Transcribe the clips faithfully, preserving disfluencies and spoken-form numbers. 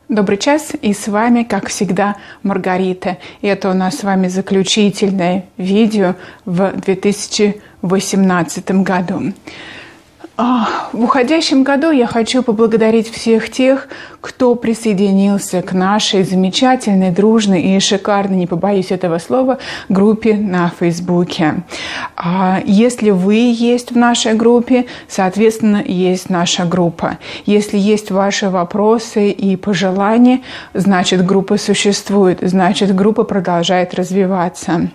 Добрый час, и с вами, как всегда, Маргарита. И это у нас с вами заключительное видео в две тысячи восемнадцатом году. В уходящем году я хочу поблагодарить всех тех, кто присоединился к нашей замечательной, дружной и шикарной, не побоюсь этого слова, группе на Фейсбуке. Если вы есть в нашей группе, соответственно, есть наша группа. Если есть ваши вопросы и пожелания, значит, группа существует, значит, группа продолжает развиваться.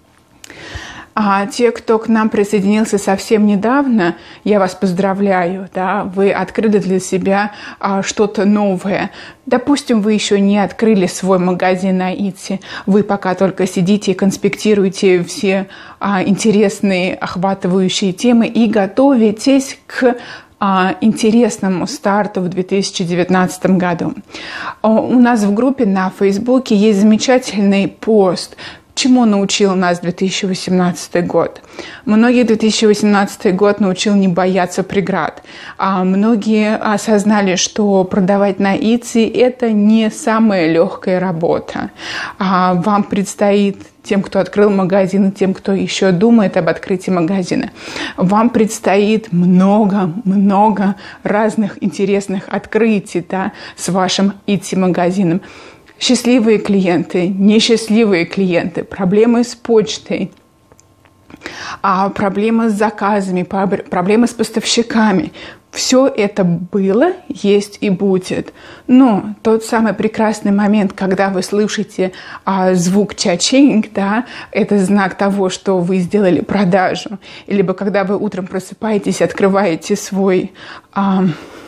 А те, кто к нам присоединился совсем недавно, я вас поздравляю, да, вы открыли для себя а, что-то новое. Допустим, вы еще не открыли свой магазин на Etsy, вы пока только сидите и конспектируете все а, интересные, охватывающие темы и готовитесь к а, интересному старту в две тысячи девятнадцатом году. У нас в группе на Фейсбуке есть замечательный пост, чему научил нас две тысячи восемнадцатый год. Многие две тысячи восемнадцатый год научил не бояться преград. А многие осознали, что продавать на Etsy – это не самая легкая работа. А вам предстоит, тем, кто открыл магазин, и тем, кто еще думает об открытии магазина, вам предстоит много-много разных интересных открытий, да, с вашим Etsy-магазином. Счастливые клиенты, несчастливые клиенты, проблемы с почтой, а проблемы с заказами, проблемы с поставщиками. Все это было, есть и будет. Но тот самый прекрасный момент, когда вы слышите а, звук ча-чинг, да, это знак того, что вы сделали продажу. Либо когда вы утром просыпаетесь, открываете свой... А,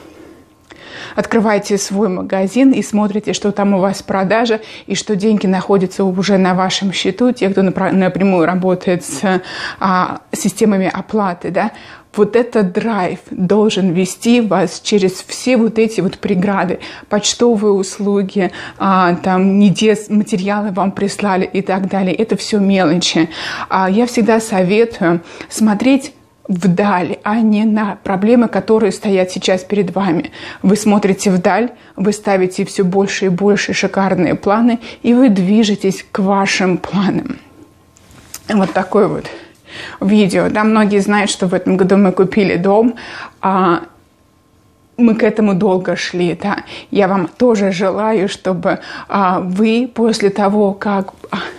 Открываете свой магазин и смотрите, что там у вас продажа, и что деньги находятся уже на вашем счету, те, кто напрямую работает с а, системами оплаты, да, вот этот драйв должен вести вас через все вот эти вот преграды, почтовые услуги, а, там, не те материалы вам прислали и так далее. Это все мелочи. А, я всегда советую смотреть вдаль, а не на проблемы, которые стоят сейчас перед вами. Вы смотрите вдаль, вы ставите все больше и больше шикарные планы, и вы движетесь к вашим планам. Вот такое вот видео. Да, многие знают, что в этом году мы купили дом, а мы к этому долго шли. Да. Я вам тоже желаю, чтобы а, вы после того, как...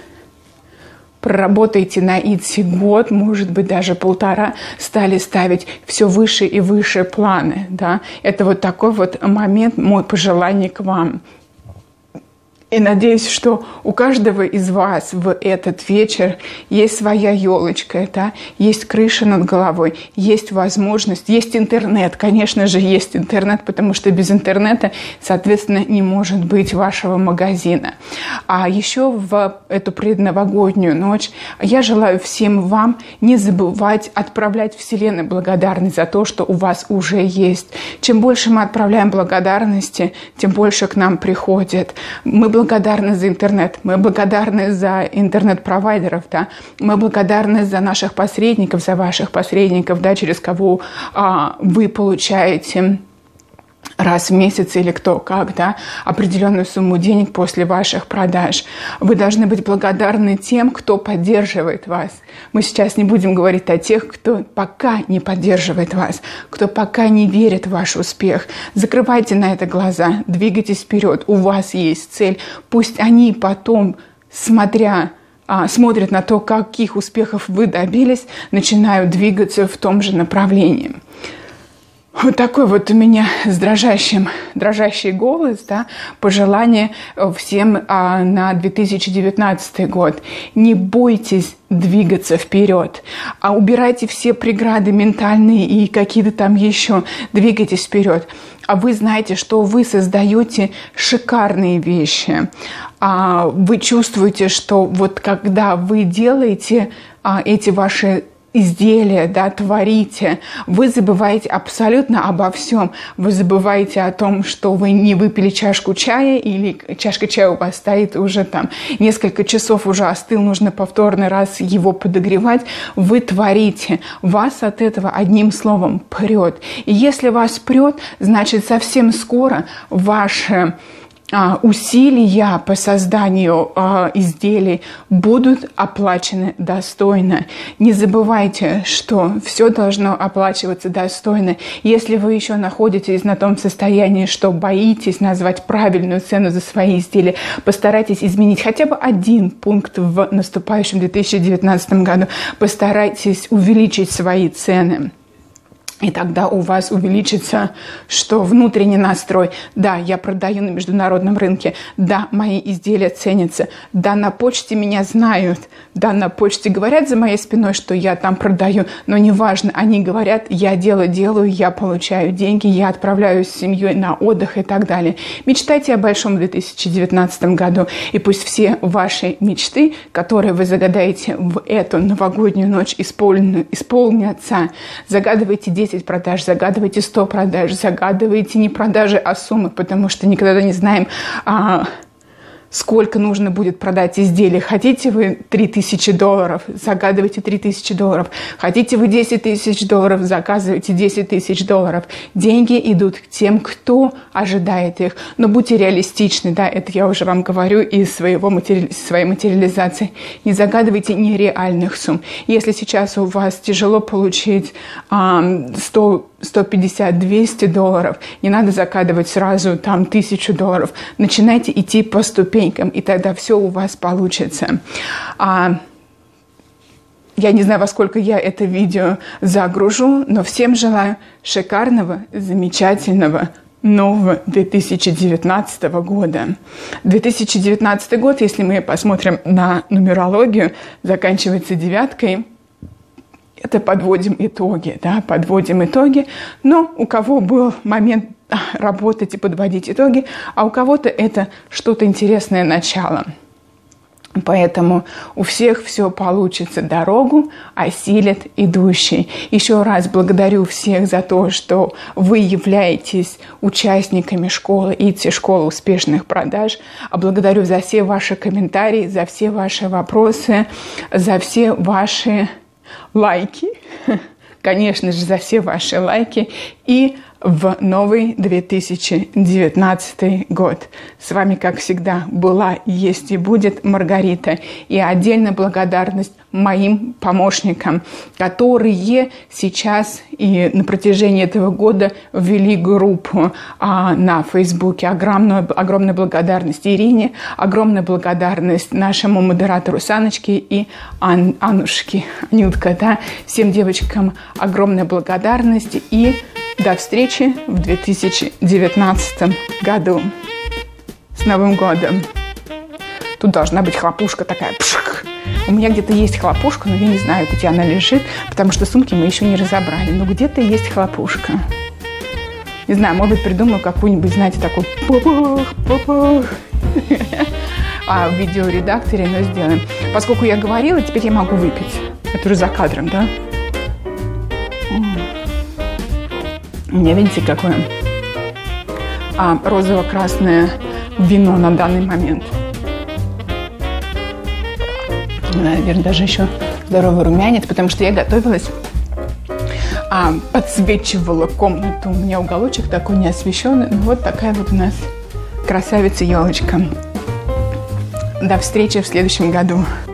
проработаете на Etsy год, может быть, даже полтора, стали ставить все выше и выше планы. Да? Это вот такой вот момент, мой пожелание к вам. И надеюсь, что у каждого из вас в этот вечер есть своя елочка, да? Есть крыша над головой, есть возможность, есть интернет. Конечно же, есть интернет, потому что без интернета, соответственно, не может быть вашего магазина. А еще в эту предновогоднюю ночь я желаю всем вам не забывать отправлять Вселенной благодарность за то, что у вас уже есть. Чем больше мы отправляем благодарности, тем больше к нам приходит. Мы благодарны за интернет, мы благодарны за интернет-провайдеров, да? Мы благодарны за наших посредников, за ваших посредников, да, через кого а, вы получаете раз в месяц или кто как, да, определенную сумму денег после ваших продаж. Вы должны быть благодарны тем, кто поддерживает вас. Мы сейчас не будем говорить о тех, кто пока не поддерживает вас, кто пока не верит в ваш успех. Закрывайте на это глаза, двигайтесь вперед. У вас есть цель. Пусть они потом, смотря смотрят на то, каких успехов вы добились, начинают двигаться в том же направлении. Вот такой вот у меня с дрожащим, дрожащий голос, да, пожелание всем а, на две тысячи девятнадцатый год. Не бойтесь двигаться вперед, а убирайте все преграды ментальные и какие-то там еще. Двигайтесь вперед. А вы знаете, что вы создаете шикарные вещи. А вы чувствуете, что вот когда вы делаете а, эти ваши изделия, да, творите, вы забываете абсолютно обо всем. Вы забываете о том, что вы не выпили чашку чая, или чашка чая у вас стоит уже там несколько часов, уже остыл, нужно повторный раз его подогревать. Вы творите. Вас от этого одним словом прет. И если вас прет, значит совсем скоро ваше усилия по созданию э, изделий будут оплачены достойно. Не забывайте, что все должно оплачиваться достойно. Если вы еще находитесь на том состоянии, что боитесь назвать правильную цену за свои изделия, постарайтесь изменить хотя бы один пункт в наступающем две тысячи девятнадцатом году. Постарайтесь увеличить свои цены. И тогда у вас увеличится, что внутренний настрой. Да, я продаю на международном рынке. Да, мои изделия ценятся. Да, на почте меня знают. Да, на почте говорят за моей спиной, что я там продаю. Но неважно, они говорят, я дело делаю, я получаю деньги, я отправляюсь с семьей на отдых и так далее. Мечтайте о большом две тысячи девятнадцатом году. И пусть все ваши мечты, которые вы загадаете в эту новогоднюю ночь, исполнятся. Загадывайте десять продаж, загадывайте сто продаж, загадывайте не продажи, а суммы, потому что никогда не знаем, а, сколько нужно будет продать изделий. Хотите вы три тысячи долларов, загадывайте три тысячи долларов. Хотите вы десять тысяч долларов, заказывайте десять тысяч долларов. Деньги идут к тем, кто ожидает их. Но будьте реалистичны, да, это я уже вам говорю из своего матери... своей материализации. Не загадывайте нереальных сумм. Если сейчас у вас тяжело получить а, сто сто пятьдесят двести долларов, не надо закладывать сразу там тысячу долларов. Начинайте идти по ступенькам, и тогда все у вас получится. А, я не знаю, во сколько я это видео загружу, но всем желаю шикарного, замечательного нового две тысячи девятнадцатого года. две тысячи девятнадцатый год, если мы посмотрим на нумерологию, заканчивается девяткой. Это подводим итоги, да, подводим итоги. Но у кого был момент работать и подводить итоги, а у кого-то это что-то интересное начало. Поэтому у всех все получится. Дорогу осилит идущий. Еще раз благодарю всех за то, что вы являетесь участниками школы ИТСИ, школы успешных продаж. А благодарю за все ваши комментарии, за все ваши вопросы, за все ваши лайки, конечно же, за все ваши лайки и в новый две тысячи девятнадцатый год. С вами, как всегда, была, есть и будет Маргарита. И отдельная благодарность моим помощникам, которые сейчас и на протяжении этого года ввели группу а, на Фейсбуке. Огромная, огромная благодарность Ирине, огромная благодарность нашему модератору Саночке и Ан, Аннушке, Анютка. Да? Всем девочкам огромная благодарность и до встречи в две тысячи девятнадцатом году. С Новым годом! Тут должна быть хлопушка такая. Пшик. У меня где-то есть хлопушка, но я не знаю, где она лежит, потому что сумки мы еще не разобрали. Но где-то есть хлопушка. Не знаю, может быть, придумаю какую-нибудь, знаете, такую папах, папах. А в видеоредакторе, но сделаем. Поскольку я говорила, теперь я могу выпить. Это уже за кадром, да? У меня, видите, какое а, розово-красное вино на данный момент. Наверное, даже еще здоровый румянец, потому что я готовилась, а, подсвечивала комнату. У меня уголочек такой неосвещенный. Ну, вот такая вот у нас красавица-елочка. До встречи в следующем году.